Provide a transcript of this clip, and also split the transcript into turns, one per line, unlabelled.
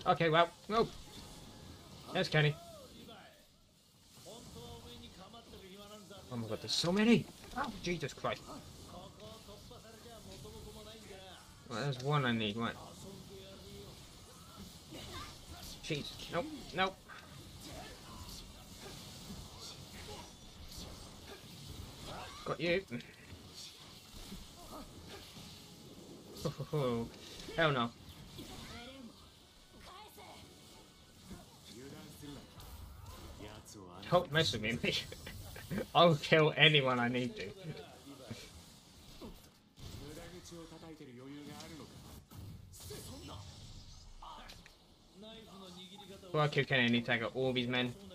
Okay, well, no. There's Kenny. Oh my god, there's so many. Oh, Jesus Christ. Well, there's one I need, right? Jeez. Nope, nope. Got you. Oh, hell no. Don't mess with me, mate. I'll kill anyone I need to. Well, I kill Kenny any tag all these men.